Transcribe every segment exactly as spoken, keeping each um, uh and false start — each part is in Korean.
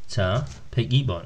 자, 백이 번.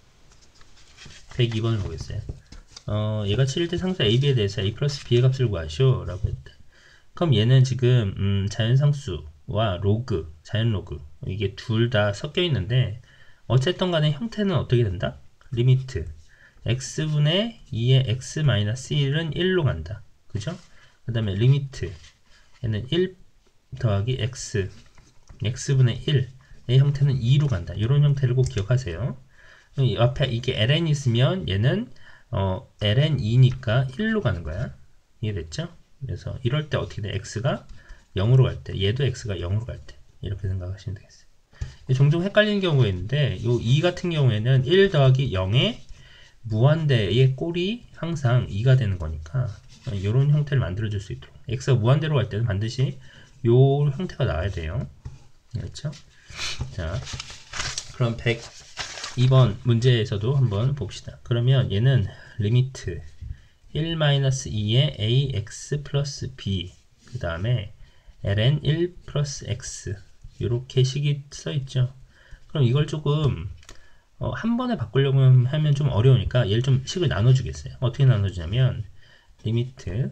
백이 번을 보겠어요. 어, 얘가 칠 일 때 상수 에이, 비에 대해서 a 플러스 b의 값을 구하시오 라고 했다. 그럼 얘는 지금 음, 자연상수와 로그, 자연로그 이게 둘 다 섞여 있는데 어쨌든 간에 형태는 어떻게 된다? 리미트 x분의 이의 x 마이너스 일은 일로 간다. 그죠? 그 다음에 리미트 얘는 일 더하기 x x분의 일의 형태는 이로 간다. 이런 형태를 꼭 기억하세요. 이 앞에 이게 ln 있으면 얘는 어, 엘엔 이니까 일로 가는 거야. 이해됐죠? 그래서 이럴 때 어떻게 돼? x가 영으로 갈 때, 얘도 x가 영으로 갈 때. 이렇게 생각하시면 되겠어요. 종종 헷갈리는 경우가 있는데, 요 이 같은 경우에는 일 더하기 영의 무한대의 꼴이 항상 이가 되는 거니까, 이런 형태를 만들어줄 수 있도록. x가 무한대로 갈 때는 반드시 요 형태가 나와야 돼요. 그렇죠? 자, 그럼 백이 번 문제에서도 한번 봅시다. 그러면 얘는 리미트 일 마이너스 이의 ax 플러스 b 그 다음에 ln 일 플러스 x 이렇게 식이 써있죠. 그럼 이걸 조금 어, 한 번에 바꾸려고 하면 좀 어려우니까 얘를 좀 식을 나눠주겠어요. 어떻게 나눠주냐면 리미트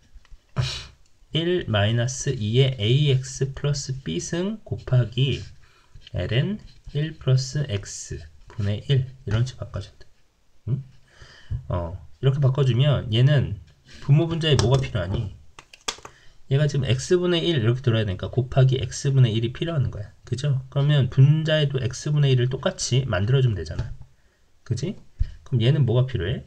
일 마이너스 이의 ax 플러스 b승 곱하기 ln 일 플러스 x 분의 일 이런 식으로 바꿔준다. 응? 어, 이렇게 바꿔주면 얘는 분모 분자에 뭐가 필요하니? 얘가 지금 x분의 일 이렇게 들어야 되니까 곱하기 x분의 일이 필요한 거야. 그죠? 그러면 분자에도 x분의 일을 똑같이 만들어주면 되잖아. 그지? 그럼 얘는 뭐가 필요해?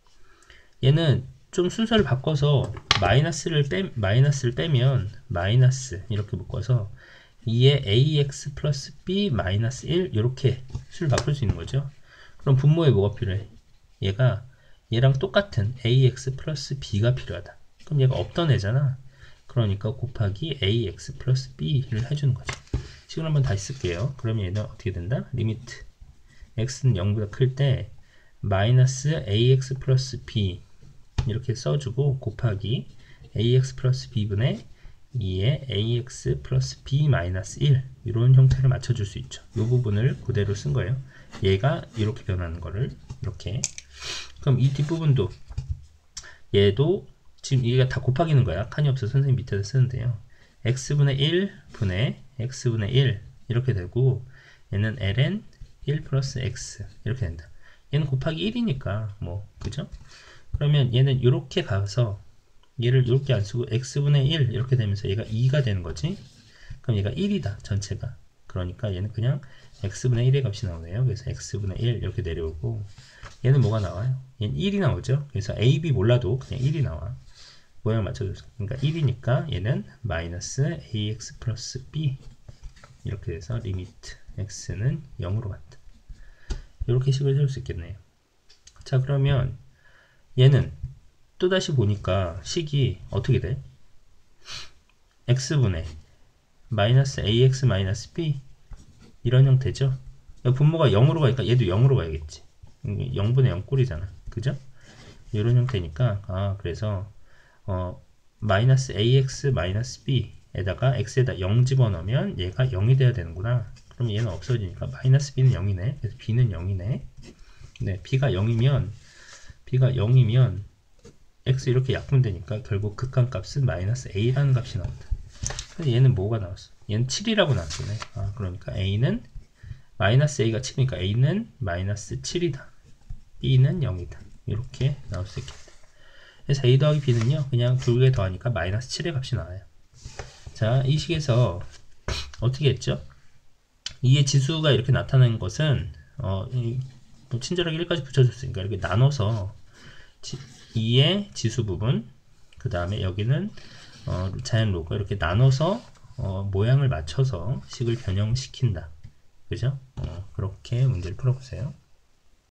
얘는 좀 순서를 바꿔서 마이너스를 빼, 마이너스를 빼면 마이너스 이렇게 묶어서 이의 ax 플러스 b 마이너스 일 이렇게 수를 바꿀 수 있는 거죠. 그럼 분모에 뭐가 필요해? 얘가 얘랑 똑같은 ax 플러스 b가 필요하다. 그럼 얘가 없던 애잖아. 그러니까 곱하기 ax 플러스 b를 해주는 거죠. 식을 한번 다시 쓸게요. 그러면 얘는 어떻게 된다? 리미트 x는 영보다 클 때 마이너스 ax 플러스 b 이렇게 써주고 곱하기 ax 플러스 b분의 이의 ax 플러스 b 마이너스 일 이런 형태를 맞춰줄 수 있죠. 이 부분을 그대로 쓴 거예요. 얘가 이렇게 변하는 거를 이렇게. 그럼 이 뒷부분도 얘도 지금 이게 다 곱하기는 거야. 칸이 없어서 선생님 밑에서 쓰는데요. x분의 일 분의 x분의 일 이렇게 되고 얘는 ln 일 플러스 x 이렇게 된다. 얘는 곱하기 일이니까 뭐 그죠? 그러면 얘는 이렇게 가서 얘를 이렇게 안 쓰고 x분의 일 이렇게 되면서 얘가 이가 되는 거지. 그럼 얘가 일이다 전체가. 그러니까 얘는 그냥 x분의 일의 값이 나오네요. 그래서 x분의 일 이렇게 내려오고 얘는 뭐가 나와요? 얘는 일이 나오죠. 그래서 a, b 몰라도 그냥 일이 나와. 모양 맞춰줘서. 그러니까 일이니까 얘는 마이너스 ax 플러스 b 이렇게 돼서 리미트 x는 영으로 간다. 이렇게 식을 세울 수 있겠네요. 자, 그러면 얘는 또다시 보니까 식이 어떻게 돼? x분의 마이너스 ax 마이너스 b 이런 형태죠. 분모가 영으로 가니까 얘도 영으로 가야겠지. 영분의 영 꼴이잖아. 그죠? 이런 형태니까 아 그래서 어, 마이너스 ax 마이너스 b에다가 x에다 영 집어넣으면 얘가 영이 돼야 되는구나. 그럼 얘는 없어지니까 마이너스 b는 영이네. 그래서 b는 영이네. 네, b가 영이면 b가 영이면 x 이렇게 약분되니까 결국 극한값은 마이너스 a라는 값이 나온다. 그래서 얘는 뭐가 나왔어? 얘는 칠이라고 나왔네. 아, 그러니까 a는 마이너스 a가 칠이니까 a는 마이너스 칠이다. b는 영이다. 이렇게 나올 수 있겠다. 그래서 a 더하기 b는요 그냥 두 개 더하니까 마이너스 칠의 값이 나와요. 자, 이 식에서 어떻게 했죠? 이의 지수가 이렇게 나타나는 것은 어, 뭐 친절하게 일까지 붙여줬으니까 이렇게 나눠서 이의 지수 부분 그 다음에 여기는 어, 자연 로그 이렇게 나눠서 어, 모양을 맞춰서 식을 변형시킨다. 그죠? 어, 그렇게 문제를 풀어보세요.